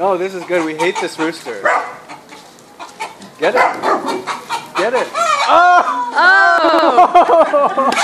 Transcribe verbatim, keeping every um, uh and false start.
No, this is good. We hate this rooster. Get it. Get it. Oh! Oh!